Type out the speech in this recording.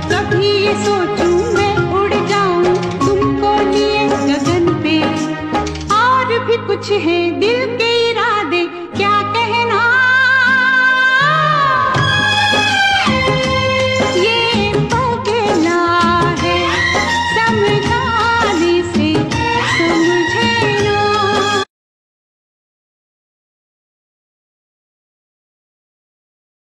कभी ये सोचूं मैं उड़ जाऊं तुमको लिए गगन पे। और भी कुछ है दिल के